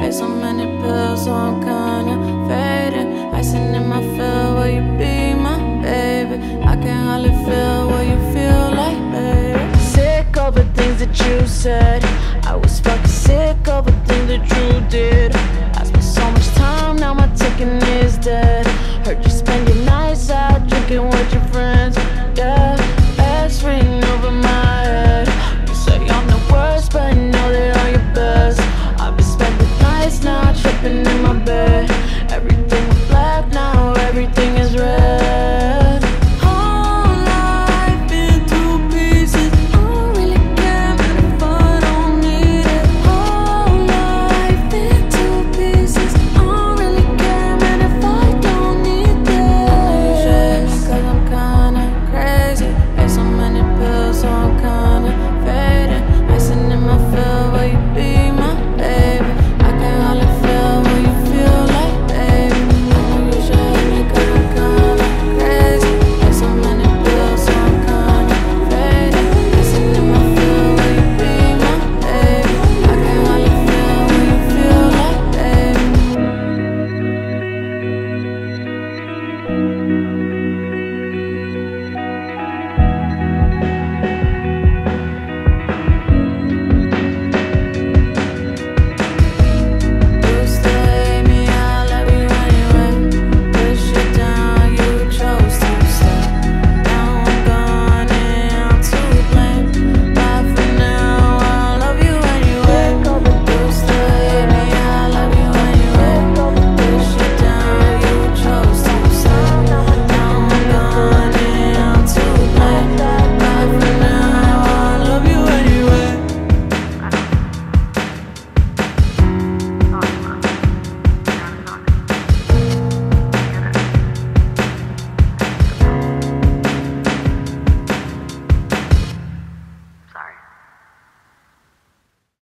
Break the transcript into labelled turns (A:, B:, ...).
A: Ate so many pills, so I'm kinda faded. Icing in my field, will you be my baby? I can hardly feel what you feel like, baby. Sick of the things that you said. I was